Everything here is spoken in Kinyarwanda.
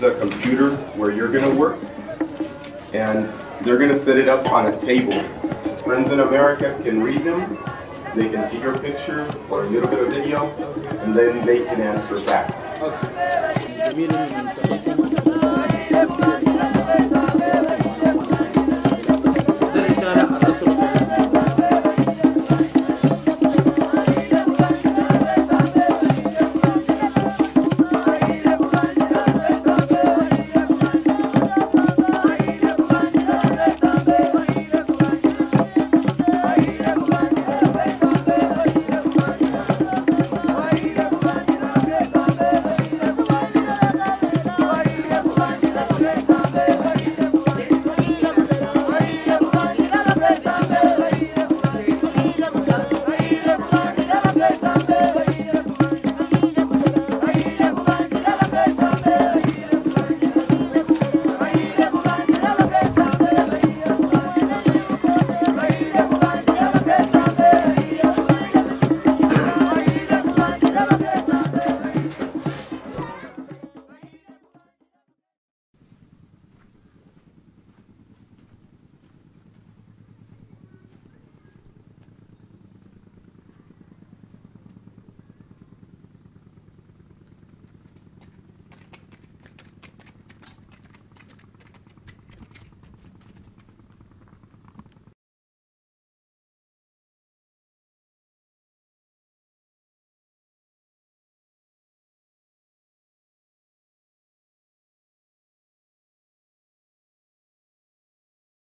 a computer where you're going to work, and they're going to set it up on a table. Friends in America can read them, they can see your picture or a little bit of video, and then they can answer back. Okay.